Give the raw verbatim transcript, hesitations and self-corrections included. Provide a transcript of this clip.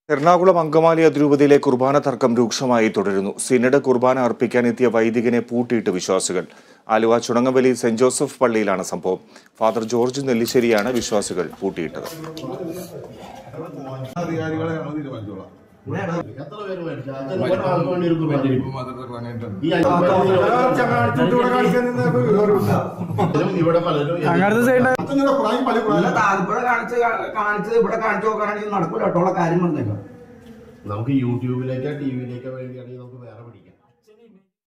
എറണാകുളം അങ്കമാലി അതിരൂപതയിലെ കുർബാന തർക്കം രൂക്ഷമായി തുടരുന്നു. സിനഡ് കുർബാന അർപ്പിക്കാനെത്തിയ വൈദികനെ പൂട്ടിയിട്ട് വിശ്വാസികൾ. ആലുവ ചുണങ്ങവലി സെന്റ് ജോസഫ് പള്ളിയിലാണ് സംഭവം. ഫാദർ ജോർജ് നെല്ലിശ്ശേരിയാണ് വിശ്വാസികൾ പൂട്ടിയിട്ടത്. നമുക്ക് യൂട്യൂബിലേക്കോ ടി വിയിലേക്കോ വേണ്ടിയാണെങ്കിൽ നമുക്ക് വേറെ പഠിക്കാം.